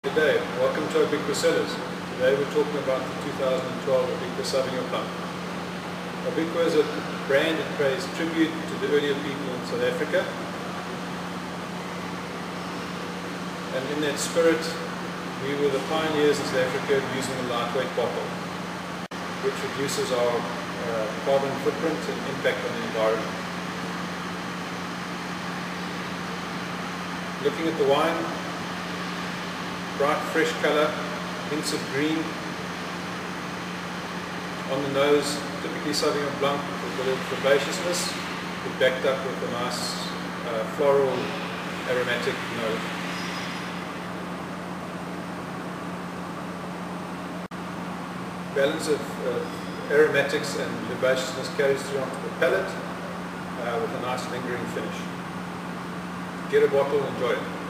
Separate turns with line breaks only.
Good day, welcome to Obikwa Cellars. Today we're talking about the 2012 Obikwa Sauvignon Blanc. Obikwa is a brand that pays tribute to the earlier people in South Africa. And in that spirit, we were the pioneers in South Africa using a lightweight bottle, which reduces our carbon footprint and impact on the environment. Looking at the wine, bright fresh colour, hints of green. On the nose, typically Sauvignon Blanc with a little herbaceousness, but backed up with a nice floral aromatic note. Balance of aromatics and herbaceousness carries through onto the palate with a nice lingering finish. Get a bottle and enjoy it.